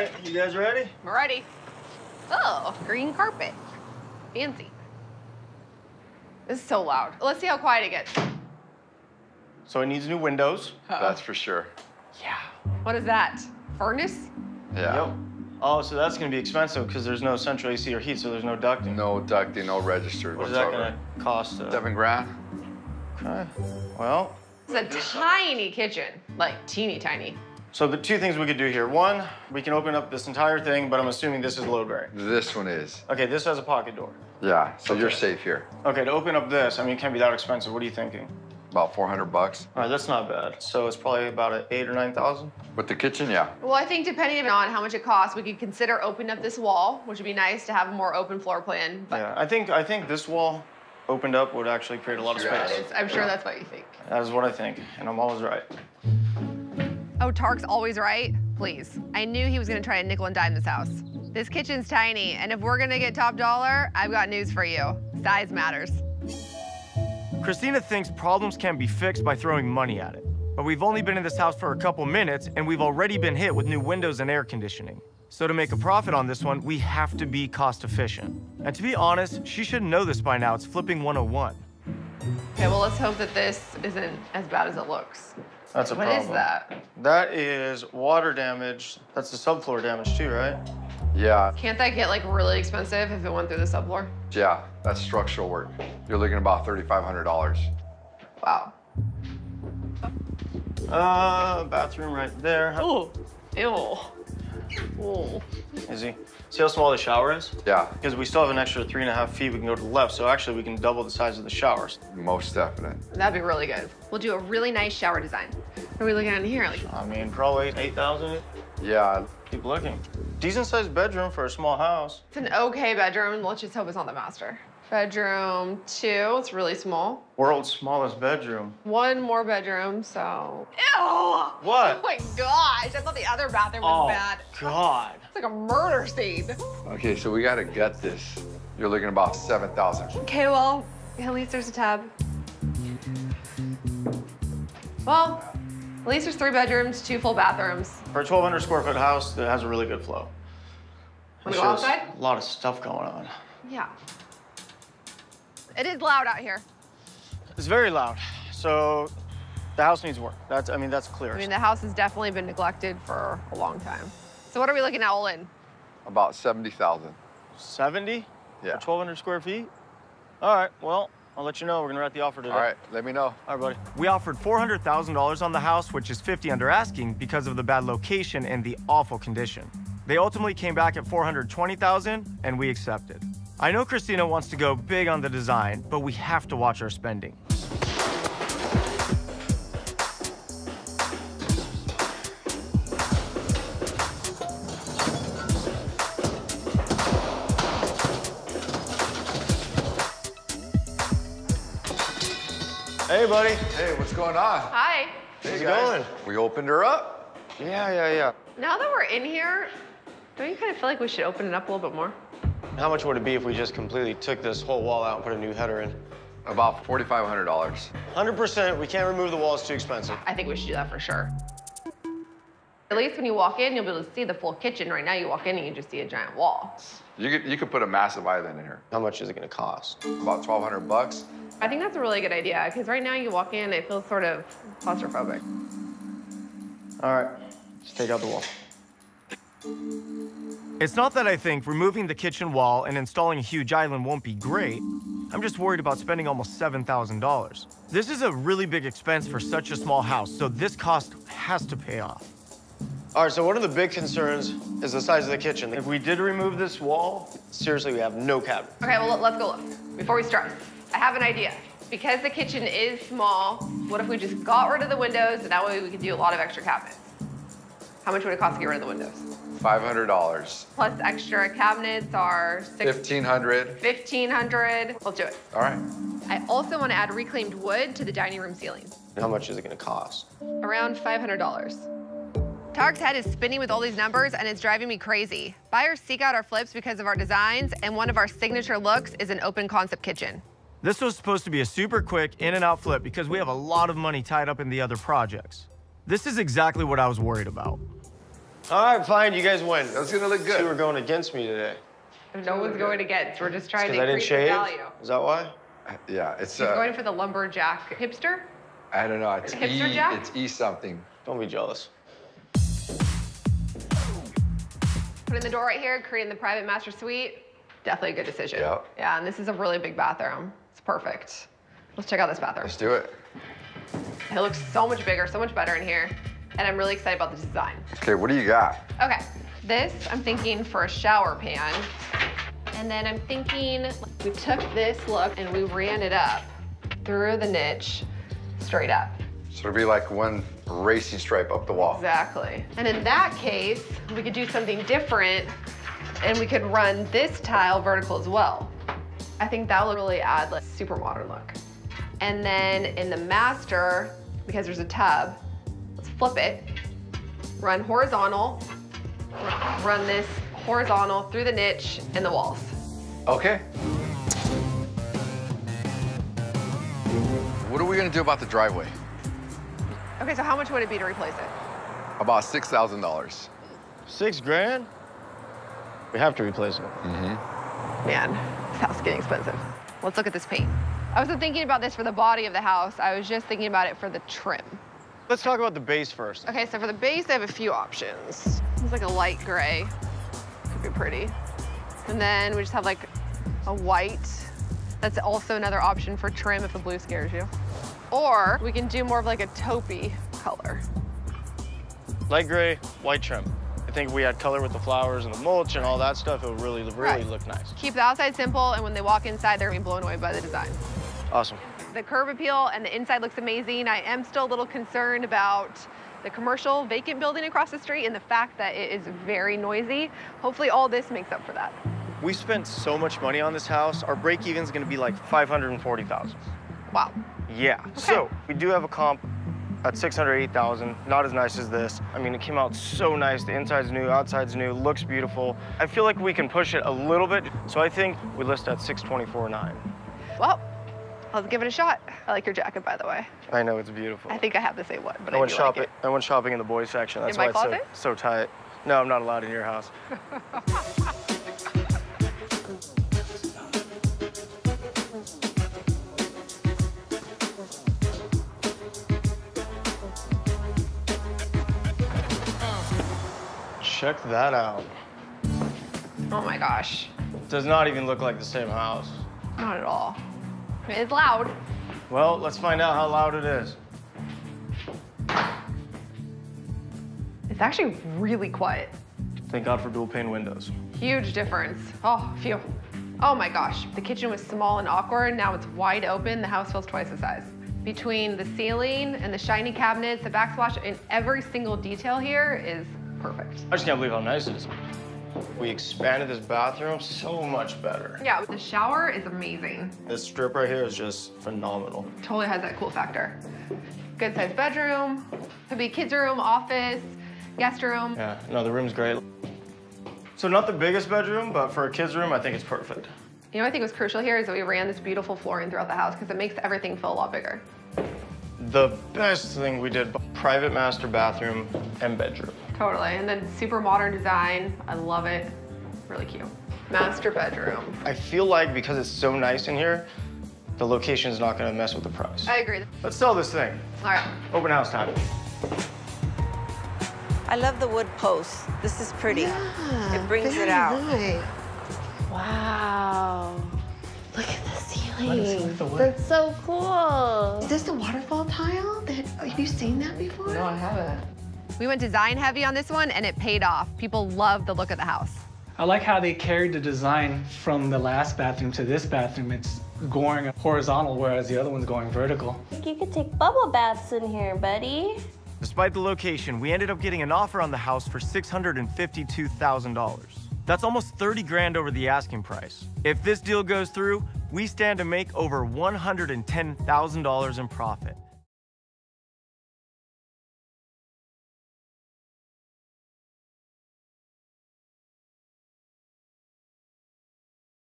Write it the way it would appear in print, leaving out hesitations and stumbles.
right, you guys ready? We're ready. Oh, green carpet. Fancy. This is so loud. Let's see how quiet it gets. So it needs new windows. That's for sure. Yeah. What is that? Furnace? Yeah. Yep. Oh, so that's gonna be expensive because there's no central AC or heat, so there's no ducting. No ducting, no registered What is that whatsoever. gonna cost? 7 grand. Okay. Well, It's a tiny kitchen, like teeny tiny. so the two things we could do here. One, we can open up this entire thing, but I'm assuming this is load bearing. This one is. Okay, this has a pocket door. Yeah, so you're Okay. safe here. Okay, to open up this, I mean, it can't be that expensive. What are you thinking? About 400 bucks. All right, that's not bad. So it's probably about an 8,000 or 9,000. With the kitchen, yeah. Well, I think depending on how much it costs, we could consider opening up this wall, which would be nice to have a more open floor plan. But Yeah, I think this wall opened up would actually create a lot of Yeah. space. I'm sure that's what you think. That is what I think, and I'm always right. Oh, Tark's always right? Please. I knew he was gonna try to nickel and dime this house. This kitchen's tiny, and if we're gonna get top dollar, I've got news for you. Size matters. Christina thinks problems can be fixed by throwing money at it. But we've only been in this house for a couple minutes, and we've already been hit with new windows and air conditioning. So to make a profit on this one, we have to be cost efficient. And to be honest, she should know this by now. It's flipping 101. Okay, well, let's hope that this isn't as bad as it looks. That's a What problem. is that? That is water damage. That's the subfloor damage too, right? Yeah, Can't that get like really expensive if it went through the subfloor? yeah, that's structural work. You're looking at about $3,500. Wow. Bathroom right there. Ooh. Ew. Ooh. Easy. See how small the shower is? Yeah, Because we still have an extra 3.5 feet we can go to the left, so actually we can double the size of the showers. most definite. That'd be really good. We'll do a really nice shower design. What are we looking at in here? Like, I mean, probably 8,000. Yeah, Keep looking. Decent sized bedroom for a small house. it's an okay bedroom. Let's just hope it's not the master. Bedroom 2, it's really small. World's smallest bedroom. One more bedroom, so. Ew! What? Oh my gosh, I thought the other bathroom was bad. God. It's like a murder scene. okay, so we gotta gut this. You're looking at about 7,000. Okay, well, at least there's a tub. Well, at least there's 3 bedrooms, 2 full bathrooms. For a 1,200 square foot house that has a really good flow. Wanna It's go just outside? A lot of stuff going on. Yeah. It is loud out here. It's very loud. So the house needs work. That's clear. I mean, the house has definitely been neglected for a long time. So what are we looking at all in? About 70,000. 70? Yeah. For 1,200 square feet? All right, well, I'll let you know. We're gonna write the offer today. All right, let me know. All right, buddy. We offered $400,000 on the house, which is 50 under asking because of the bad location and the awful condition. They ultimately came back at 420,000, and we accepted. I know Christina wants to go big on the design, but we have to watch our spending. Hey, buddy. Hey, what's going on? Hi. How's it going? We opened her up. Yeah. Now that we're in here, don't you kind of feel like we should open it up a little bit more? How much would it be if we just completely took this whole wall out and put a new header in? About $4,500. 100%. We can't remove the wall. It's too expensive. I think we should do that for sure. At least when you walk in, you'll be able to see the full kitchen. Right now, you walk in and you just see a giant wall. You could put a massive island in here. How much is it gonna cost? About 1,200 bucks. I think that's a really good idea, because right now you walk in, it feels sort of claustrophobic. All right, just take out the wall. It's not that I think removing the kitchen wall and installing a huge island won't be great. I'm just worried about spending almost $7,000. This is a really big expense for such a small house, so this cost has to pay off. All right, so one of the big concerns is the size of the kitchen. If we did remove this wall, seriously, we have no cabinet. Okay, well, let's go look. Before we start, I have an idea. Because the kitchen is small, what if we just got rid of the windows, and that way we could do a lot of extra cabinets? How much would it cost to get rid of the windows? $500. Plus extra cabinets are $1,500. $1,500. Let's do it. All right. I also want to add reclaimed wood to the dining room ceiling. How much is it gonna cost? Around $500. Tarek's head is spinning with all these numbers, and it's driving me crazy. Buyers seek out our flips because of our designs, and one of our signature looks is an open concept kitchen. This was supposed to be a super quick in and out flip because we have a lot of money tied up in the other projects. This is exactly what I was worried about. All right, fine, you guys win. That's gonna look good. You were going against me today. No one's going against. We're just trying to Because I didn't increase the shave? value. Is that why? Yeah, it's He's going for the lumberjack hipster. I don't know. It's Hipster Jack? It's E something. Don't be jealous. Putting the door right here, creating the private master suite. Definitely a good decision. Yep. Yeah, and this is a really big bathroom. It's perfect. Let's check out this bathroom. Let's do it. It looks so much bigger, so much better in here. And I'm really excited about the design. Okay, what do you got? Okay, this I'm thinking for a shower pan. And then I'm thinking we took this look and we ran it up through the niche, straight up. So it'll be like one racing stripe up the wall. Exactly. And in that case, we could do something different and we could run this tile vertical as well. I think that will really add like super modern look. And then in the master, because there's a tub, let's flip it, run horizontal, run this horizontal through the niche and the walls. Okay. What are we gonna do about the driveway? Okay, so how much would it be to replace it? About $6,000. $6 grand? We have to replace it. Man, this house is getting expensive. Let's look at this paint. I wasn't thinking about this for the body of the house. I was just thinking about it for the trim. Let's talk about the base first. Okay, so for the base, I have a few options. It's like a light gray. Could be pretty. And then we just have like a white. That's also another option for trim if the blue scares you. Or we can do more of like a taupey color. Light gray, white trim. I think if we had color with the flowers and the mulch and all that stuff, it would really Right. look nice. Keep the outside simple, and when they walk inside, they're gonna be blown away by the design. Awesome. The curb appeal and the inside looks amazing. I am still a little concerned about the commercial vacant building across the street and the fact that it is very noisy. Hopefully all this makes up for that. We spent so much money on this house. Our break even is going to be like $540,000. Wow. Yeah. So we do have a comp at $608,000. Not as nice as this. I mean, it came out so nice. The inside's new, outside's new, looks beautiful. I feel like we can push it a little bit. So I think we list at $624,900. Well, let's give it a shot. I like your jacket, by the way. I know it's beautiful. I think I have the same one, but I went do like shopping. it. I went shopping in the boys section. That's In my why it's closet? so tight. No, I'm not allowed in your house. Check that out. Oh my gosh. Does not even look like the same house. Not at all. It's loud. Well, let's find out how loud it is. It's actually really quiet. Thank God for dual pane windows. Huge difference. Oh, phew. Oh my gosh. The kitchen was small and awkward. Now it's wide open. The house feels twice the size. Between the ceiling and the shiny cabinets, the backsplash, and every single detail here is perfect. I just can't believe how nice it is. We expanded this bathroom so much better. Yeah, the shower is amazing. This strip right here is just phenomenal. Totally has that cool factor. Good sized bedroom. Could be kids' room, office, guest room. Yeah, no, the room's great. So not the biggest bedroom, but for a kid's room, I think it's perfect. You know what I think was crucial here is that we ran this beautiful flooring throughout the house because it makes everything feel a lot bigger. The best thing we did, private master bathroom and bedroom. Totally, and then super modern design. I love it. Really cute. Master bedroom. I feel like because it's so nice in here, the location is not gonna mess with the price. I agree. Let's sell this thing. All right. Open house time. I love the wood posts. This is pretty. Yeah, It brings very it out. nice. Wow. Look at the ceiling. That's so cool. Is this the waterfall tile? Have you seen that before? No, I haven't. We went design heavy on this one and it paid off. People love the look of the house. I like how they carried the design from the last bathroom to this bathroom. It's going horizontal, whereas the other one's going vertical. I think you could take bubble baths in here, buddy. Despite the location, we ended up getting an offer on the house for $652,000. That's almost 30 grand over the asking price. If this deal goes through, we stand to make over $110,000 in profit.